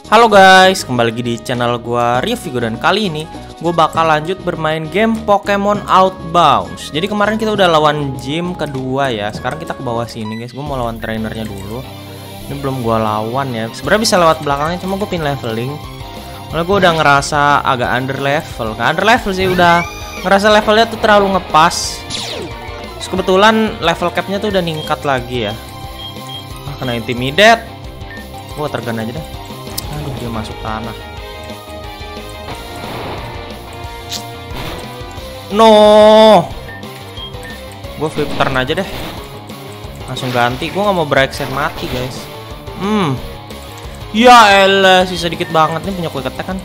Halo guys, kembali lagi di channel gua Review, dan kali ini gue bakal lanjut bermain game Pokemon Outbound. Jadi kemarin kita udah lawan gym kedua ya. Sekarang kita ke bawah sini guys. Gue mau lawan trainernya dulu. Ini belum gue lawan ya. Sebenarnya bisa lewat belakangnya, cuma gue pin leveling. Karena gue udah ngerasa agak under level. Gak under level sih, udah ngerasa levelnya tuh terlalu ngepas. Terus kebetulan level capnya tuh udah ningkat lagi ya. Kena intimidate. Gue tergan aja deh. Aduh, dia masuk tanah. No, gue flip turn aja deh. Langsung ganti. Gue nggak mau breakset mati guys. Ya elah, sisa dikit banget nih punya quick attack kan.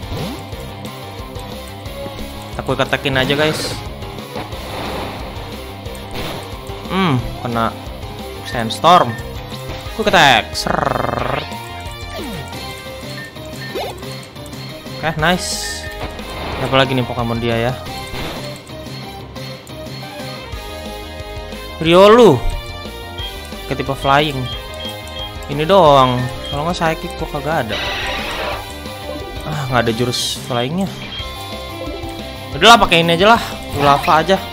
Kita quick attackin aja guys. Kena sandstorm. Quick attack. Oke, nice. Apa lagi nih Pokemon dia ya? Riolu. Ke tipe flying. Ini doang. Kalau nggak psychic kok kagak ada. Nggak ada jurus flyingnya. Udahlah, pakai ini aja lah. Lava aja.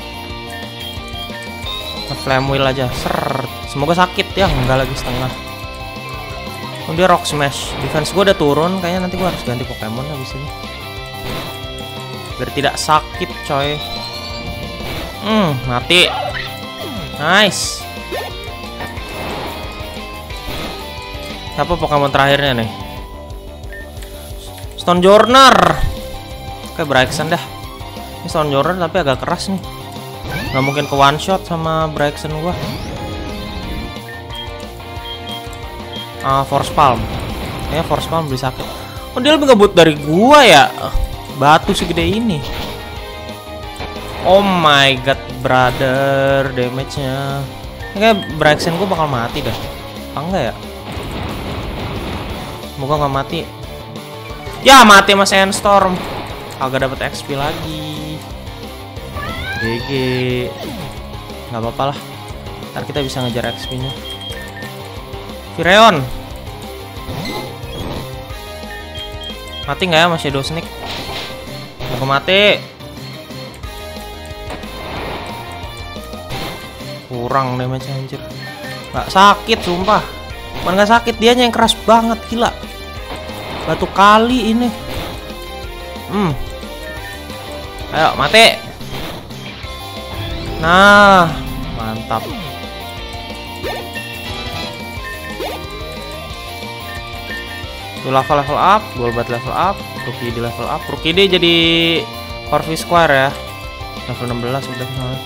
Flame wheel aja. Semoga sakit ya. Enggak lagi setengah. Oh, dia rock smash. Defense gue udah turun. Kayaknya nanti gue harus ganti Pokemon habis ini biar tidak sakit coy. Mati. Nice. Siapa Pokemon terakhirnya nih? Stonejourner. Oke, Braixen dah. Ini Stonejourner tapi agak keras nih. Nggak mungkin ke one shot sama Braixen gua. Force Palm. Kayaknya Force Palm beli sakit. Oh, dia lebih ngebut dari gua ya. Batu segede ini. Oh my god, brother, damage-nya. Kayak Braixen gua bakal mati dah. Apa enggak ya? Semoga nggak mati. Ya, mati sama Sandstorm. Agak dapat XP lagi. GG. Nggak apa-apa lah. Ntar kita bisa ngejar XP-nya. Fireon. Mati nggak ya mas Shadow Sneak? Aku mati. Kurang damage anjir. Nggak sakit sumpah. Bukan nggak sakit, dianya yang keras banget, gila. Batu kali ini. Ayo mati. Nah, mantap. Lava level up, Golbat level up, Rookie di level up. Rookie di jadi Corvi Square ya. Level 16 udah.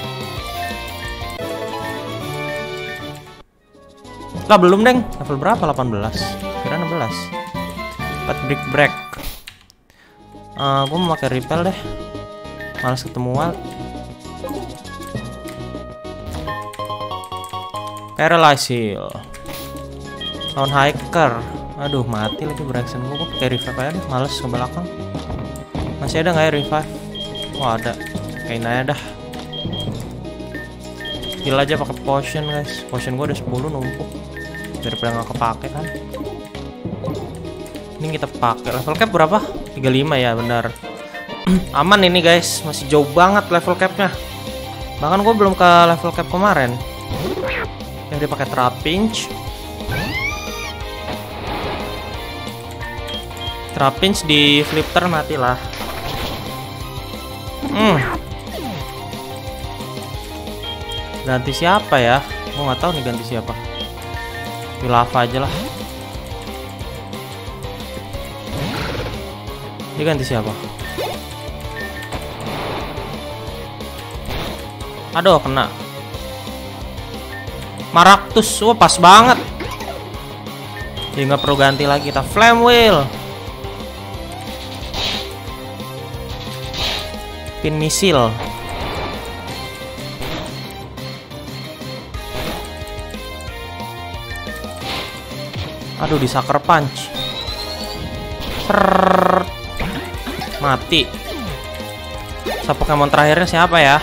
Lah belum deng. Level berapa? 18. Kira 16. 4 break. Gue mau pakai repel deh. Males ketemuan. Paralyze Heal. Sound Hiker. Aduh, mati lagi Braixen gue. Pakai revive aja deh, males ke belakang. Masih ada nggak ya revive? Oh ada. Kayak aja dah. Heal aja pakai potion guys. Potion gue udah 10 numpuk. Daripada nggak kepake kan. Ini kita pakai. Level cap berapa? 35 ya, benar. Aman ini guys, masih jauh banget level capnya. Bahkan gue belum ke level cap kemarin. Yang dipakai Trapinch. Trapinch di flip turn matilah. Ganti siapa ya? Gue nggak tahu nih ganti siapa. Di lava aja lah. Dia ganti siapa? Aduh, kena. Maractus, wah pas banget. Jadi nggak perlu ganti lagi. Kita Flame Wheel. Pin misil. Aduh, di Sucker Punch. Mati. Pokemon terakhirnya siapa ya?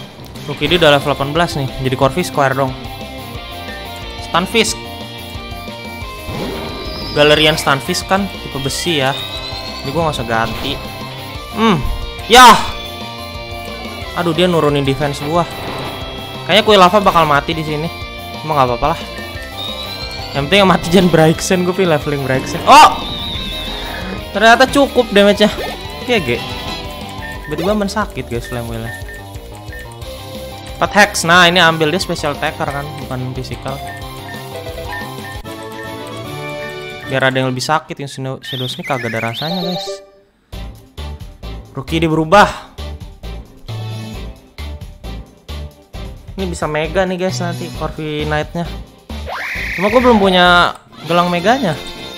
Rookie dia udah level 18 nih. Jadi Corvi Square dong. Stunfisk. Galerian Stunfisk kan tipe besi ya. Jadi gue nggak usah ganti. Yah. Aduh, dia nurunin defense gua. Kayaknya Kuil Lava bakal mati di sini. Cuma nggak apa-apa lah. Yang penting yang mati jangan Braixen. Gue pilih leveling Braixen. Oh, ternyata cukup damage-nya. GG. Tiba-tiba mensakit guys Flame Wheel-nya. 4 hex. Nah, ini ambil dia special attacker kan, bukan physical. Biar ada yang lebih sakit. Yang Shadow Sneak kagak ada rasanya guys. Rookie dia berubah. Ini bisa mega nih guys nanti Corvi Knight-nya. Cuma gue belum punya gelang meganya.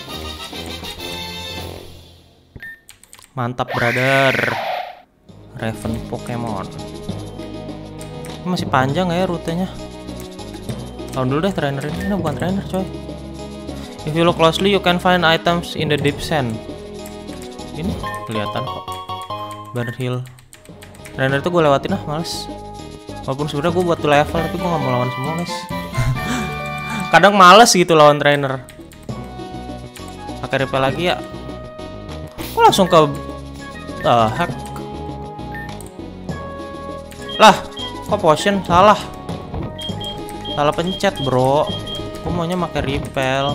Mantap brother. Raven Pokemon. Ini masih panjang ya rutenya. Tahun dulu deh trainer ini bukan trainer coy. If you look closely you can find items in the deep sand. Ini kelihatan kok. Banner Hill. Trainer itu gue lewatin lah, males. Walaupun sebenarnya gue buat level tapi gue gak mau lawan semua guys. Kadang males gitu lawan trainer. Pakai repel lagi ya. Kok langsung ke hack. Lah, kok potion salah. Salah pencet, bro. Gue maunya pakai repel.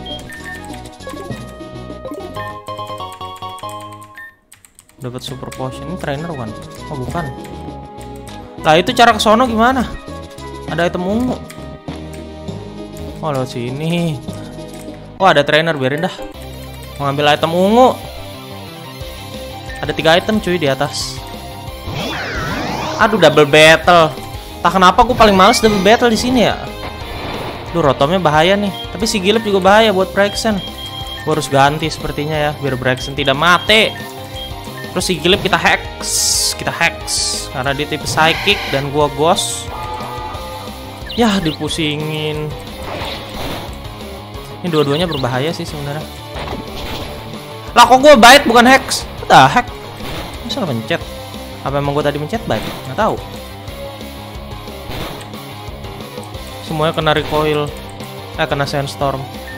Dapat super potion. Ini trainer kan? Oh, bukan. Lah itu cara kesono gimana? Ada item ungu. Oh lewat sini. Oh ada trainer, biarin dah. Mau ngambil item ungu. Ada 3 item cuy di atas. Aduh double battle. Tak kenapa gue paling males double battle di sini ya. Duh rotomnya bahaya nih. Tapi si Gilip juga bahaya buat Braixen. Gue harus ganti sepertinya ya biar Braixen tidak mati. Terus si Gilip kita hex karena dia tipe psychic dan gua ghost. Yah dipusingin. Ini dua-duanya berbahaya sih sebenarnya. Lah kok gua bite bukan hex? Udah hack. Bisa pencet. Apa emang gua tadi mencet bite? Nggak tahu. Semuanya kena recoil. Kena sandstorm.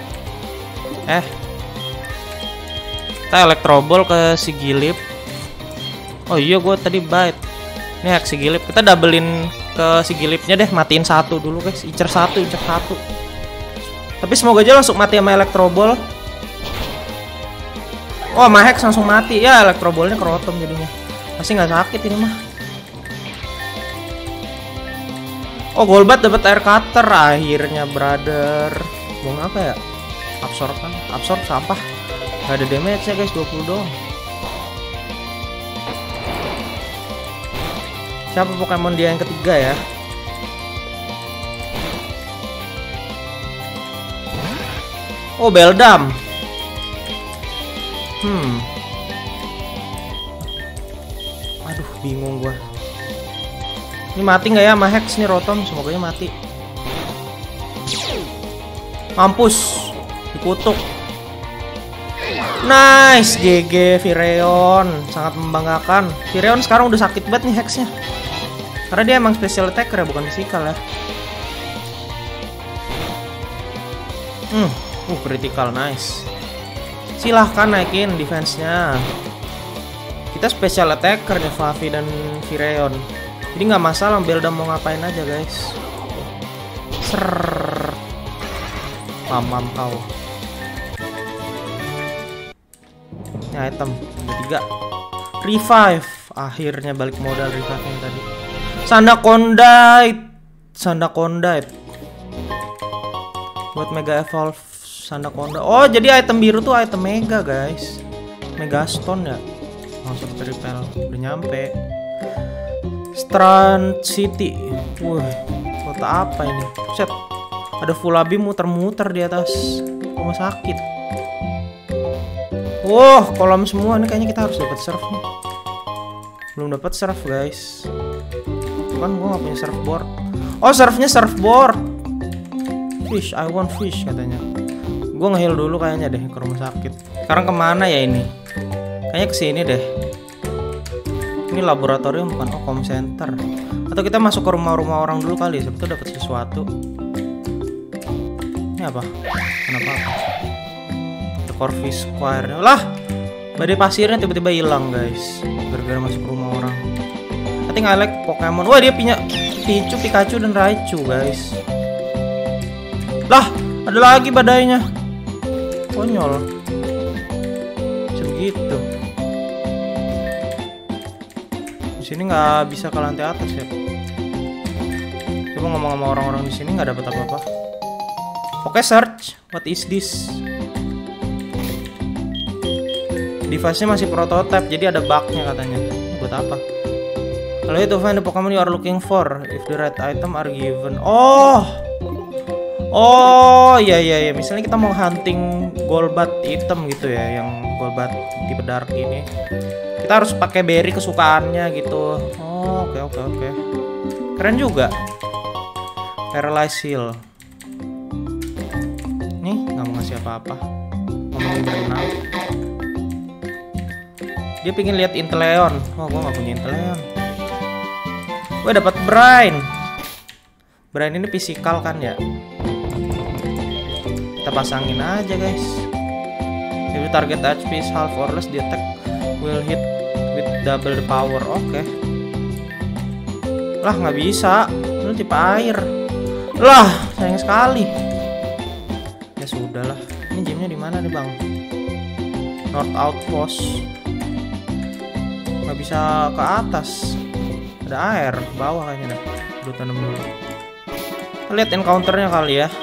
Kita Electro Ball ke si Gilip. Oh iya gue tadi bite. Ini hack si Gilip. Kita doublein ke si Gilipnya deh. Matiin satu dulu guys. Incer satu. Tapi semoga aja langsung mati sama Electro Ball. Oh sama Hex langsung mati. Ya Electro Ball-nya kerotom jadinya. Pasti nggak sakit ini mah. Oh Golbat dapat air cutter akhirnya brother. Buang apa ya? Absorb kan? Absorb sampah. Gak ada damage ya guys 20 doang. Siapa Pokemon dia yang ketiga ya? Oh Beldam. Aduh bingung gua. Ini mati nggak ya sama Hex nih Rotom? Semoga mati. Mampus. Dikutuk. Nice GG Fireon. Sangat membanggakan. Fireon sekarang udah sakit banget nih Hexnya. Karena dia emang special attacker ya, bukan physical ya. Critical, nice. Silahkan naikin defense-nya. Kita special attacker nih, Fluffy dan Fireon. Jadi nggak masalah Beldam mau ngapain aja guys. Pam kau. Ini item 3. Revive. Akhirnya balik modal revive yang tadi. Sandakondite. Buat Mega Evolve Sandaconda. Oh, jadi item biru tuh item Mega, guys. Mega Stone ya. Langsung ke repel. Udah nyampe. Strand City. Wah, kota apa ini? Set. Ada Fulabi muter-muter di atas rumah sakit. Wah, kolam semua nih, kayaknya kita harus dapat surf nih. Belum dapat surf, guys. Kan gua nggak punya surfboard. Oh, surfnya surfboard. Fish, I want fish katanya. Gua nge-heal dulu kayaknya deh ke rumah sakit. Sekarang kemana ya ini? Kayaknya ke sini deh. Ini laboratorium bukan, com center. Atau kita masuk ke rumah-rumah orang dulu kali, sebetulnya dapat sesuatu. Ini apa? Kenapa? Corvus Square. Lah, badai pasirnya tiba-tiba hilang guys, gara-gara masuk rumah orang. I think I like Pokemon. Wah, dia punya Pichu, Pikachu, dan Raichu guys. Lah, ada lagi badainya. Konyol. Segitu. Di sini nggak bisa ke lantai atas ya. Coba ngomong sama orang-orang di sini nggak dapat apa-apa. Oke, search. What is this? Device-nya masih prototype, jadi ada bug-nya katanya. Buat apa? Kalau itu find the Pokemon you are looking for, if the right item are given. Oh, iya. Misalnya kita mau hunting Golbat item gitu ya, yang Golbat tipe dark ini. Kita harus pakai berry kesukaannya gitu. Oh, oke. Keren juga. Paralyze Heal. Nih, nggak mau ngasih apa-apa. Ngomongin berenang. Dia pengen lihat Inteleon. Oh, gua nggak punya Inteleon. Gue dapat Brain. Brain ini fisikal kan ya? Kita pasangin aja guys. If the target HP is half or less, the attack will hit with double the power. Oke. Lah, nggak bisa. Ini tipe air. Lah, sayang sekali. Ya sudahlah. Ini gymnya di mana nih bang? North Outpost. Nggak bisa ke atas. Ada air bawah kayaknya dah. Udah tanam dulu. Lihat encounternya kali ya.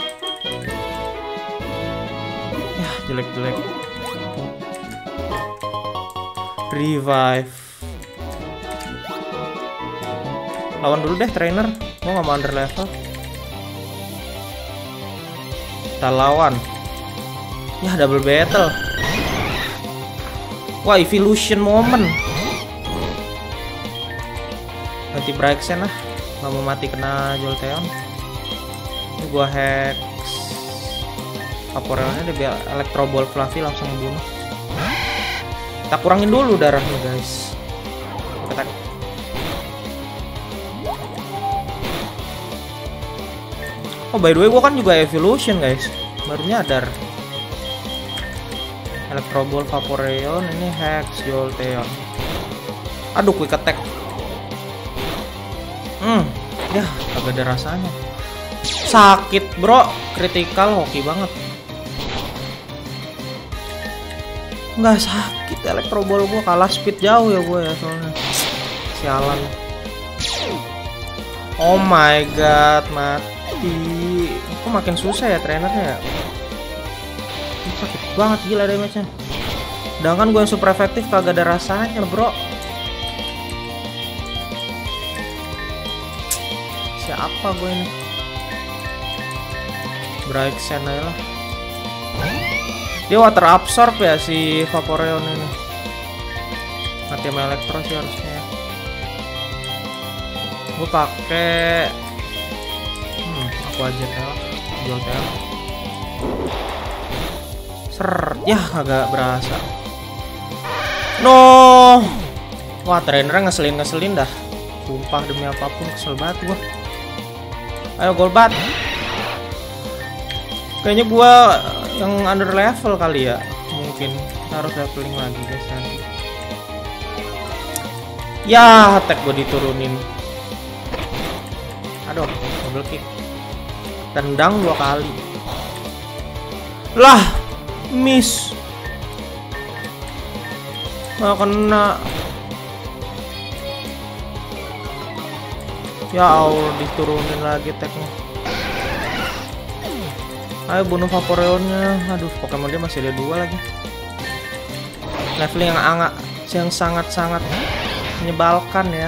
Ya jelek. Revive. Lawan dulu deh trainer. Gua nggak mau under level. Kita lawan. Ya double battle. Wah, evolution moment. Ganti Braixen lah. Nggak mau mati kena Jolteon. Ini gua hex Vaporeonnya, dia biar Electro Ball Fluffy langsung ngebunuh. Kita kurangin dulu darahnya guys. Oh, by the way, gua kan juga evolution guys. Baru nyadar. Electro Ball Vaporeon, ini hex Jolteon. Aduh, quick attack. Ya, agak ada rasanya. Sakit bro, critical hoki banget. Nggak sakit, Electro Ball gua kalah speed jauh ya gue ya soalnya. Sialan. Oh my god, mati. Kok makin susah ya trainernya ya? Ini sakit banget gila damage-nya. Sedangkan gue yang super efektif kagak ada rasanya bro. Siapa gue ini? Braixen aja lah. Dia water absorb ya si Vaporeon ini. Mati sama elektro sih harusnya. Gue pakai aku aja Jolteon. Ya agak berasa. No. Wah, trainernya ngeselin dah. Sumpah demi apapun kesel banget gua. Ayo Golbat. Kayaknya gua yang under level kali ya. Mungkin kita harus leveling lagi guys nanti. Ya, attack gua diturunin. Aduh, double kick. Tendang 2 kali. Lah, miss. Nggak kena. Ya Allah, diturunin lagi tagnya. Ayo bunuh Vaporeonnya. Aduh, Pokemon dia masih ada 2 lagi. Leveling yang sangat-sangat menyebalkan ya.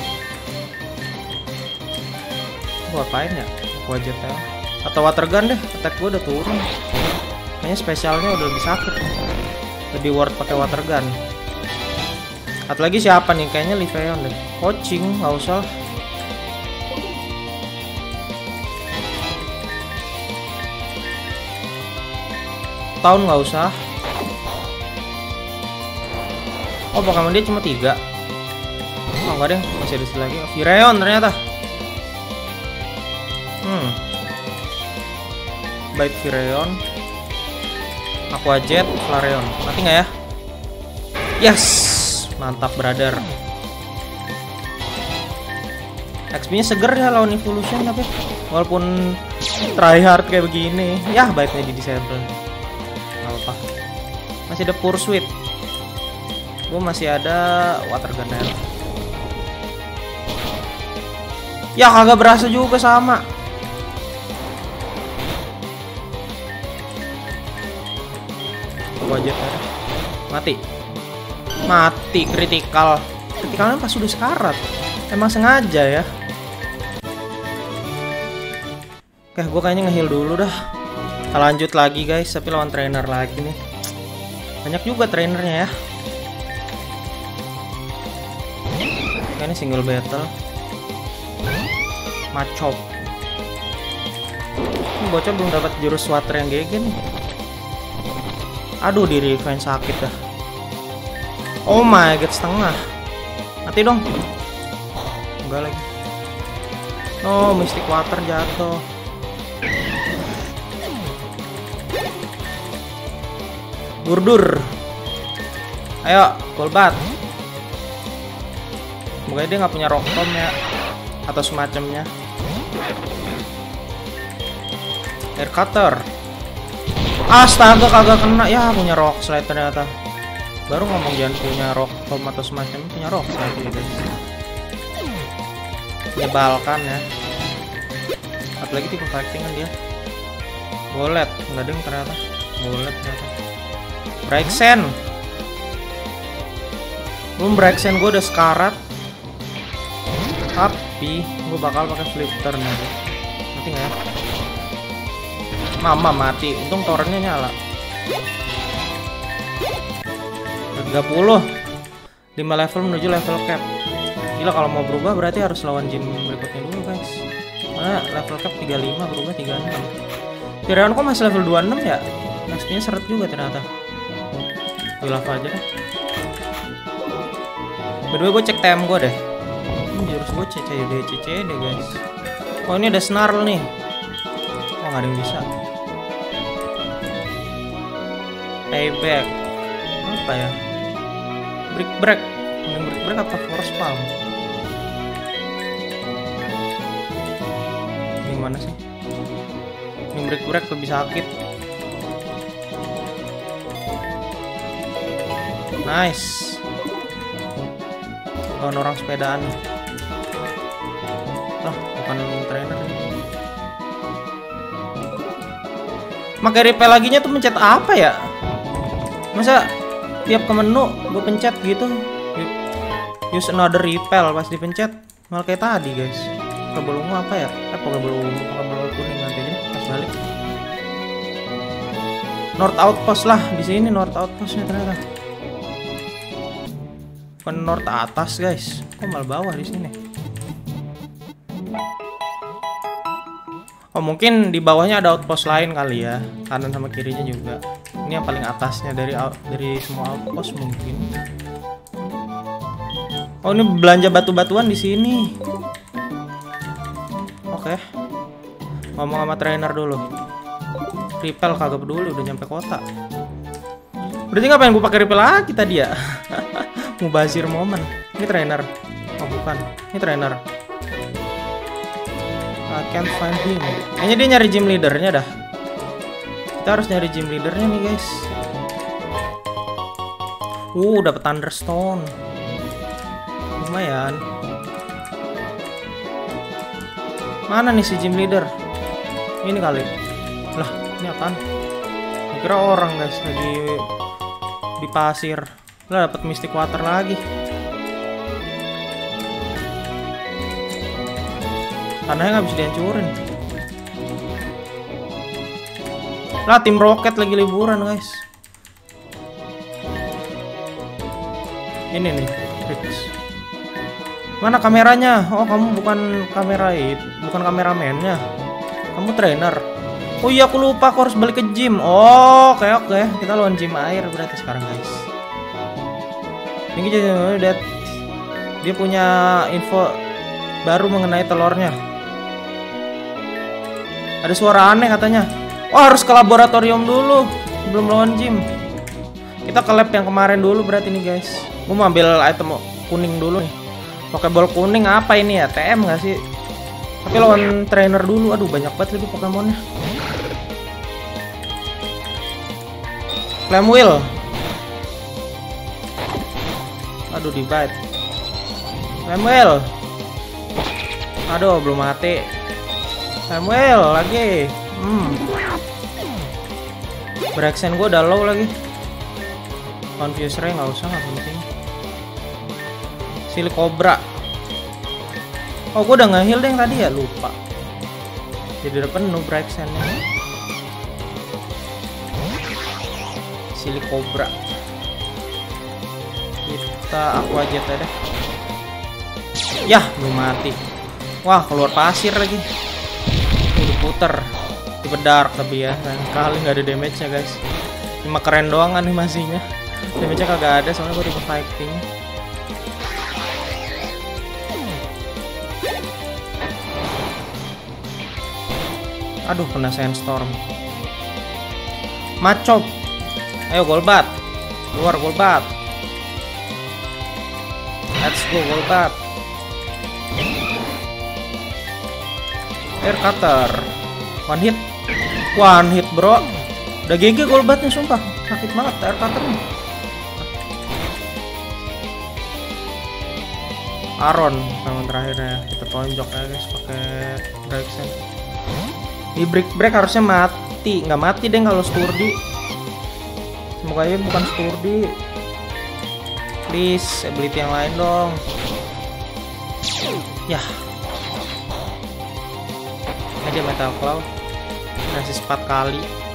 Gua apain ya? Gua aja tel. Atau water gun deh, attack gua udah turun. Kayaknya spesialnya udah lebih sakit. Lebih worth pakai water gun. Atau lagi siapa nih? Kayaknya Liveon deh. Coaching, nggak usah. Tahun nggak usah. Oh, Pokemon dia cuma 3. Oh enggak deh, masih ada lagi. Vireon ternyata. Baik Vireon. Aqua Jet, Flareon. Mati nggak ya? Yes, mantap brother. XP-nya seger ya lawan Evolution, tapi walaupun tryhard kayak begini, ya baiknya di disable. Gak apa-apa. Masih ada Pursuit. Gue masih ada Water Gun. Ya kagak berasa juga sama. Wajib mati. Mati kritikal. Kritikalnya pas sudah sekarat. Emang sengaja ya. Oke, gue kayaknya nge-heal dulu dah. Kita lanjut lagi guys, tapi lawan trainer lagi nih. Banyak juga trainernya ya. Oke, ini single battle. Machop. Ini bocah belum dapat jurus water yang GG nih. Aduh, di revenge sakit dah. Oh my god, setengah. Mati dong. Enggak lagi. No, Mystic Water jatuh. Burdur. Ayo, Golbat. Semoga dia nggak punya Rock Tomb ya, atau semacamnya. Air Cutter. Astaga, kagak kena. Ya, punya Rock Slide ternyata. Baru ngomong jangan punya Rock Tomb atau semacamnya, punya Rock Slide ya guys. Menyebalkan ya. Apalagi tipe fighting kan dia. Bolet, nggak deng ternyata. Bolet ternyata. Braixen. Belum Braixen gue udah sekarat. Tapi gue bakal pakai flip turn aja. Mati nggak ya? Mama mati. Untung torrentnya nyala. 30. 5 level menuju level cap. Gila, kalau mau berubah berarti harus lawan gym berikutnya dulu guys. Karena level cap 35, berubah 36. Flareon kok masih level 26 ya? XP-nya seret juga ternyata. Gue lava aja deh. Berdua gue cek TM gue deh. Jurus gue CCD guys. Oh, ini ada Snarl nih. Oh, nggak ada yang bisa. Payback. Apa ya? Brick Break. Yang Brick Break apa Force Palm? Ini mana sih? Yang Brick Break lebih sakit. Nice. Lawan orang sepedaan. Loh, bukan trainer. Pakai repel laginya tuh mencet apa ya? Masa tiap ke menu gue pencet gitu? Use another repel, pas dipencet malah kayak tadi guys. Pokeball ungu apa ya? Pokeball kuning nanti aja pas balik. North Outpost lah, di sini North Outpostnya ternyata. Bukan North atas guys, kok malah bawah di sini. Oh, mungkin di bawahnya ada outpost lain kali ya, kanan sama kirinya juga. Ini yang paling atasnya dari semua outpost mungkin. Oh, ini belanja batu-batuan di sini. Oke. Ngomong sama trainer dulu. Repel kagak peduli, udah nyampe kota. Berarti ngapain gue pakai repel lagi tadi ya? Mubazir momen. Ini trainer. Oh, bukan. Ini trainer. I can't find him. Kayaknya dia nyari gym leadernya dah. Kita harus nyari gym leadernya nih guys. Dapat Thunderstone. Lumayan. Mana nih si gym leader? Ini kali. Lah, ini apaan? Kira orang guys, lagi di pasir. Lah, dapat Mystic Water lagi. Tanahnya nggak bisa dihancurin. Lah, tim Rocket lagi liburan guys. Ini nih, Rich. Mana kameranya? Oh, kamu bukan bukan kameramennya. Kamu trainer. Oh iya, aku lupa, aku harus balik ke gym. Oh, oke. Kita lawan gym air berarti sekarang guys. Ini jadi dia punya info baru mengenai telurnya. Ada suara aneh katanya. Oh, harus ke laboratorium dulu. Belum lawan Jim. Kita ke lab yang kemarin dulu berarti nih guys. Gue mau ambil item kuning dulu nih. Pokeball kuning apa ini ya? TM nggak sih? Tapi lawan trainer dulu. Aduh banyak banget lagi Pokemonnya. Flame Wheel. Aduh di bite. Flame Wheel. Aduh belum mati. Flame Wheel lagi. Braixen gue udah low lagi. Confuse Ray nggak usah, nggak penting. Silicobra. Oh gue udah nge-heal deh yang tadi ya, lupa. Jadi udah penuh Braixennya. Silicobra. Kita Aqua Jet aja deh. Yah belum mati. Wah keluar pasir lagi. Udah puter. Tipe dark tapi ya, kali nggak ada damage-nya guys. Cuma keren doang animasinya. Damage-nya kagak ada soalnya gue tipe fighting. Aduh kena Sandstorm. Machop. Ayo Golbat. Keluar Golbat. Let's go Golbat. Air Cutter. One hit. One hit bro. Udah GG Golbatnya sumpah. Sakit banget air cutternya. Aron yang terakhirnya kita tonjok ya guys pakai Braixen. Di break harusnya mati, nggak mati deh kalau Sturdy. Semoga aja bukan Sturdy. Please ability yang lain dong. Yah. Aja Metal Cloud. Ngasih 4 kali.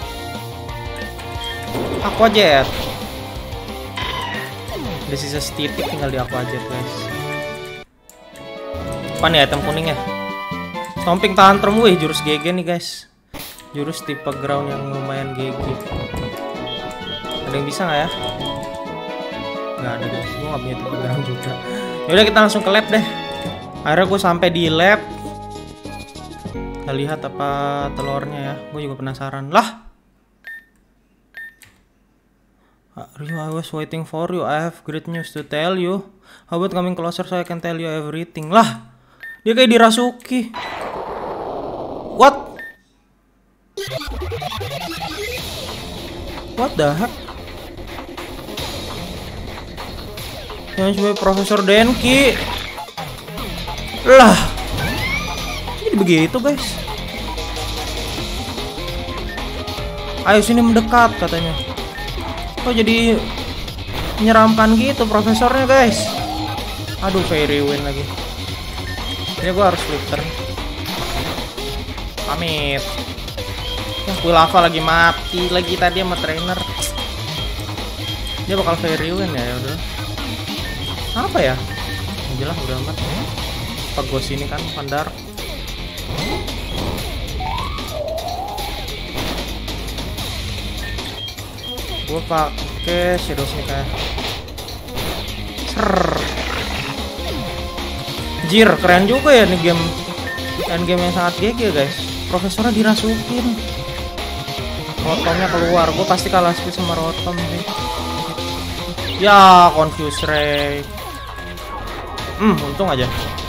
Aqua Jet. Udah sisa setitik tinggal di Aqua Jet guys. Apa nih item kuningnya? Stomping Tantrum, wih jurus GG nih guys. Jurus tipe ground yang lumayan GG. Ada yang bisa nggak ya? Nggak ada guys, gue nggak punya tipe ground juga. Yaudah kita langsung ke lab deh. Akhirnya gue sampai di lab. Kita lihat apa telurnya ya. Gue juga penasaran lah. Ryu, I was waiting for you. I have great news to tell you. How about coming closer so I can tell you everything? Lah, dia kayak dirasuki. What? What the heck? Yang sebagai Profesor Denki. Lah, jadi begitu guys. Ayo sini mendekat katanya. Kok jadi menyeramkan gitu profesornya guys. Aduh Fairy Wind lagi. Ini gue harus flip turn. Pamit. Ya gue lava lagi mati lagi tadi sama trainer. Dia bakal Fairy Wind ya udah. Apa ya? Jelas udah amat. Pegos ini kan Pandar. Gue pakai Shadow Sneak kayak Jir, keren juga ya nih game. Game yang sangat GG guys. Profesornya dirasukin. Rotomnya keluar. Gue pasti kalah speed sama Rotom sih. Ya, Confuse Ray. Untung aja.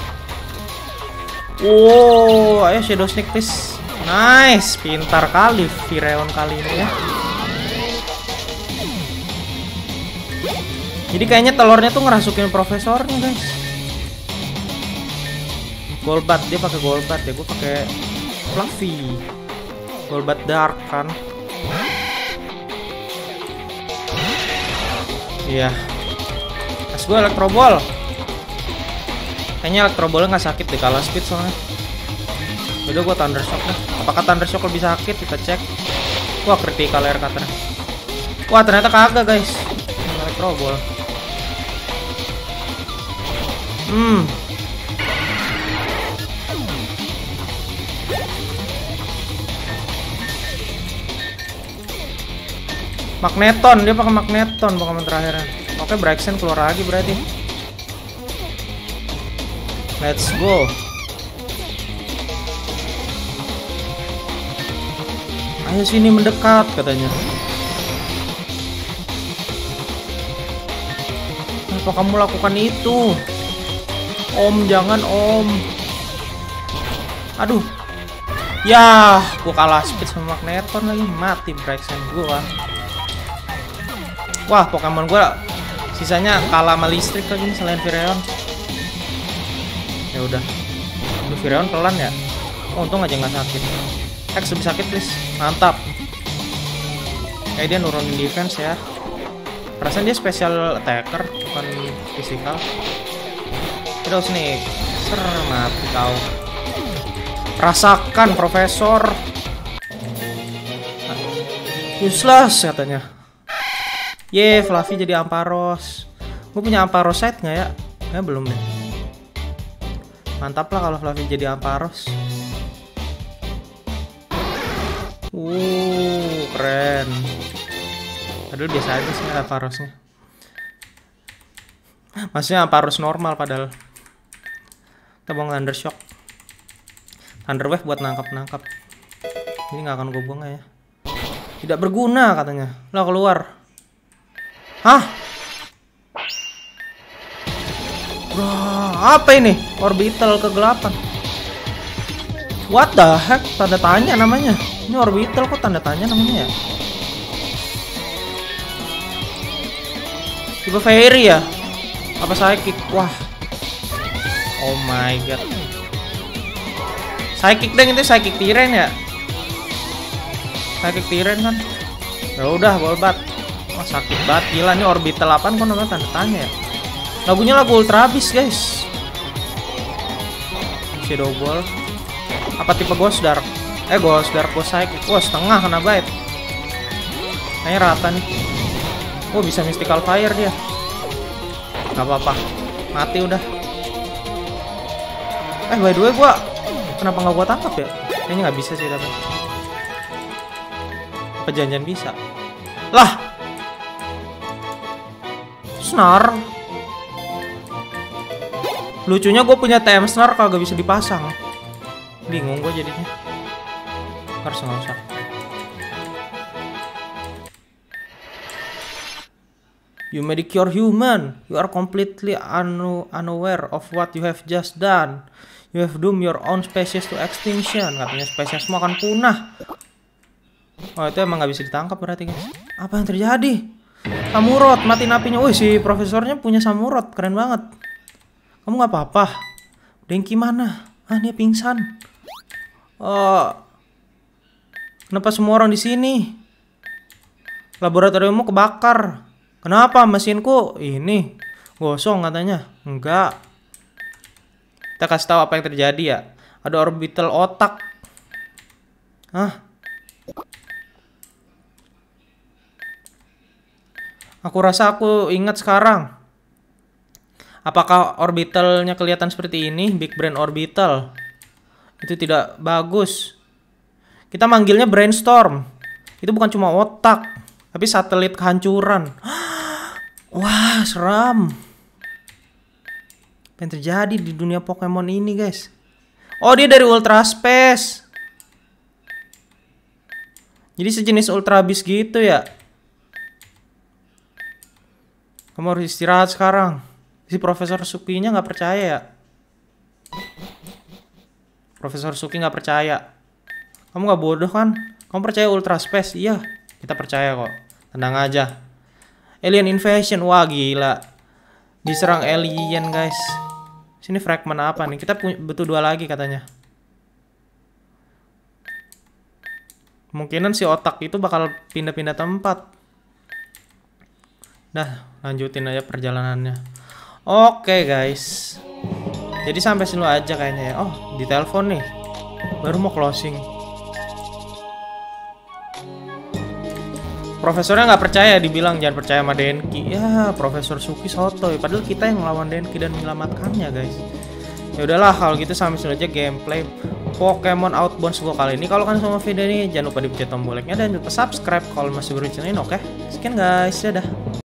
Wow, ayo Shadow Sneak please. Nice, pintar kali Fireon kali ini ya. Jadi kayaknya telurnya tuh ngerasukin profesornya guys. Golbat, dia pakai Golbat ya, gue pakai Fluffy. Golbat Dark kan. Iya. Pas gue Electro Ball. Kayaknya Electro Ballnya nggak sakit deh, kalah speed soalnya. Udah gue Thunder Shock deh. Apakah Thunder Shock lebih sakit? Kita cek. Wah critical air cutter. Wah ternyata kagak guys. Electro Ball. Magneton, dia pakai Magneton Pokemon terakhirnya. Oke, Braixen keluar lagi berarti. Let's go. Ayo sini mendekat katanya. Kenapa kamu lakukan itu? Om, jangan Om. Aduh. Ya, gua kalah speed sama Magneton lagi. Mati Braixen gua. Wah, Pokemon gua sisanya kalah sama listrik lagi nih selain Virion. Ya udah. Aduh, Virion pelan ya. Oh, untung aja nggak sakit. Hex lebih sakit please. Mantap. Kayak dia nurunin defense ya. Perasaan dia special attacker bukan physical. Terus nih, mati kau. Rasakan Profesor. Useless katanya. Ye, Fluffy jadi Amparos. Gue punya Amparosite nggak ya? Belum deh. Mantap lah kalau Fluffy jadi Amparos. Keren. Aduh, biasa aja sih Amparosnya. Maksudnya Amparos normal padahal. Kita buang Thundershock. Thunder Wave buat nangkap-nangkap. Ini nggak akan gue buang ya. Tidak berguna katanya. Lah keluar. Hah? Wah, apa ini? Orbital kegelapan. What the heck? Tanda tanya namanya. Ini orbital kok tanda tanya namanya ya? Tipe fairy ya? Apa psychic? Wah. Oh my god. Psychic deng, itu Psychic Tyrann ya? Psychic Tyrann kan? Ya udah, Golbat. Wah, sakit banget gila nih orbital 8 kok namanya tanda tanya ya. Lagunya lagu Ultra Beast, guys. Shadow Ball. Apa tipe Ghost Dark? Ghost Dark Ghost Psychic. Wah, setengah kena bite. Kayaknya rata nih. Oh, bisa Mystical Fire dia. Gak apa-apa. Mati udah. By the way, gua kenapa nggak gua tangkap ya? Kayaknya nggak bisa sih tapi. Apa janjian bisa? Lah, Snar. Lucunya gue punya TM Snar kagak bisa dipasang. Bingung gue jadinya. Harus nggak usah. You medicure human. You are completely unaware of what you have just done. You have doomed your own species to extinction. Katanya spesiesmu akan punah. Oh, itu emang nggak bisa ditangkap berarti guys. Apa yang terjadi? Samurott, matiin apinya. Wih, si profesornya punya Samurott. Keren banget. Kamu nggak apa-apa? Denki mana? Ah, dia pingsan. Oh, kenapa semua orang di sini? Laboratoriummu kebakar. Kenapa mesinku ini gosong katanya? Enggak. Kita kasih tahu apa yang terjadi ya. Ada orbital otak. Hah? Aku rasa aku ingat sekarang. Apakah orbitalnya kelihatan seperti ini? Big Brain Orbital. Itu tidak bagus. Kita manggilnya Brainstorm. Itu bukan cuma otak, tapi satelit kehancuran. Wah, seram. Apa yang terjadi di dunia Pokemon ini, guys? Oh, dia dari Ultra Space. Jadi sejenis Ultra Beast gitu ya. Kamu harus istirahat sekarang. Si Profesor Suki-nya nggak percaya ya. Profesor Suki nggak percaya. Kamu nggak bodoh kan? Kamu percaya Ultra Space? Iya, kita percaya kok. Tenang aja. Alien Invasion. Wah, gila. Diserang alien, guys. Sini fragment apa nih? Kita butuh 2 lagi katanya. Kemungkinan si otak itu bakal pindah-pindah tempat. Dah, lanjutin aja perjalanannya. Oke, guys. Jadi sampai sini aja kayaknya ya. Oh, di telepon nih. Baru mau closing. Profesornya nggak percaya, dibilang jangan percaya sama Denki. Ya, Profesor Suki sotoy. Padahal kita yang melawan Denki dan menyelamatkannya, guys. Ya udahlah, kalau gitu sampai sini aja gameplay Pokemon Outbound gua kali ini. Kalau kalian suka video ini, jangan lupa dipencet tombol like-nya dan lupa subscribe kalau masih baru channel ini. Oke, sekian guys, dadah.